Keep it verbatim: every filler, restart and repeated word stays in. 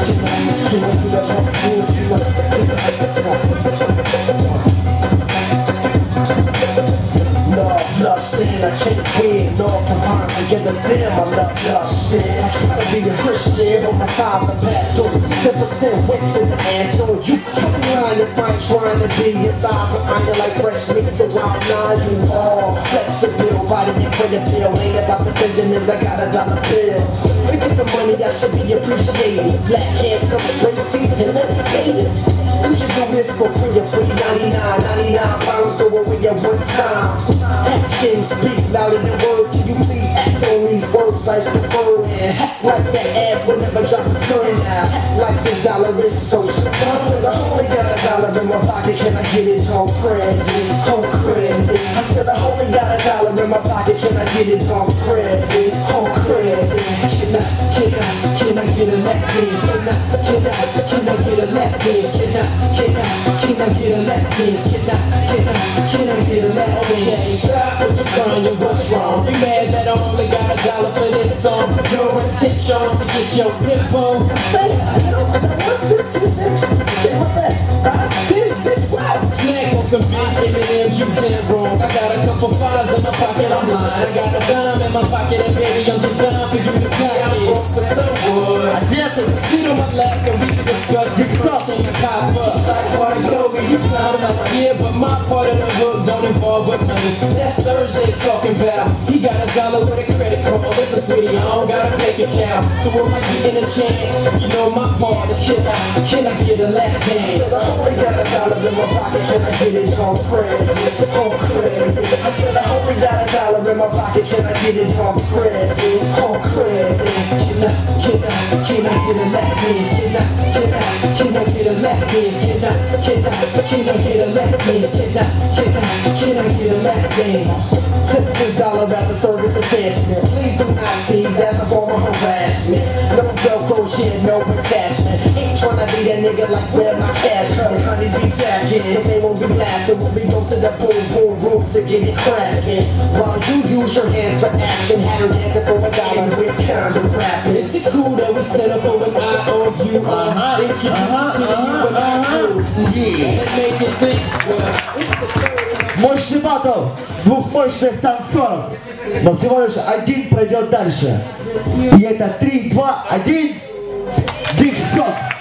I can't win, no combine together, damn, I love love sin. I try to be a Christian, but my times are past. So ten percent went to the ass on you. Fucking lying if I'm trying to be a thousand iron like fresh meat to wild nine. You all flexible, body and pray a pill. Ain't about the Benjamins, I got a dollar bill. Forget the money, I should be appreciated. Black handsome, straight teeth, and educated. You should do this for free or free, ninety-nine, ninety-nine pounds, go away at one time. Actions speak louder than words, can you please act on these words like the word? And act like that ass will never drop a turn now. Act like this dollar is so small. I said I only got a dollar in my pocket, can I get it on credit? On credit. I said I only got a dollar in my pocket, can I get it on credit? On credit. Can I, can I, can I get a lap dance? Can I, can I, can I get a lap dance? Can I, can I, can I get a lap dance? Can I, can I, can I get a lap dance? Okay, stop what you're crying, what's wrong? You mad that I only got a dollar for this song? No intentions to get your pimp on. Say, I don't know what's it to this. Get my back. I did it, wow. Snack on some big M and M's, you did wrong. I got a couple fives in my pocket, I'm lying. I got a dime in my pocket, and baby, I'm just down for you to buy it. I'm broke for some wood. I dare take a seat on my lap and we can discuss the stuff in the pop up. Like party, know me, you proud of my yeah, but my part of the hook don't involve with money. That's Thursday talking about. He got a dollar with a credit card. Listen, sweetie, I don't gotta make it count. So when I get a chance, you know my part is can I, can I get a lap dance? I only got a dollar in my pocket, can I get it on credit? On credit. I said I only got a dollar in my pocket, can I get it on credit? On credit. Can I, can I, can I get a lap dance? Can I, can I, can I get a lap dance? Can I, can I, can I get a lap dance? Can I, can I, can I get a lap dance? Tip this dollar as a service advancement. Please do not tease as a form of harassment. No Velcro here, no attachment. Ain't tryna be that nigga like where my cash is. Honeys be jacking, but they won't be laughing when we go to the boom boom room to get it cracking. While you use your hands for action, had her dancing for a dollar with kind of rapping. Is it cool that we set up for an I O U? Uh-huh, introduce uh-huh, to uh-huh, you and I crew. Yeah. And make you think, well, it's the third. Мощный батл двух мощных танцоров. Но всего лишь один пройдет дальше. И это три, два, один. Диксон.